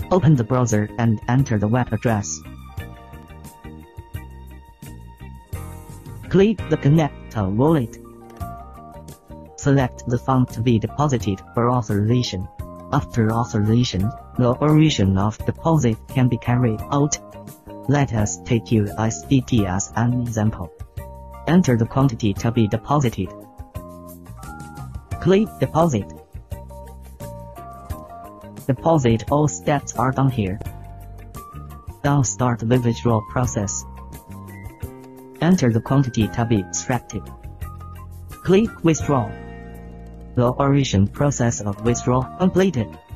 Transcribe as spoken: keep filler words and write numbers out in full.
Open the browser and enter the web address. Click the Connect to Wallet. Select the fund to be deposited for authorization. After authorization, the operation of deposit can be carried out. Let us take U S D T as an example. Enter the quantity to be deposited. Click Deposit. Deposit all steps are done here. Now start the withdrawal process. Enter the quantity to be extracted. Click Withdraw. The operation process of withdrawal completed.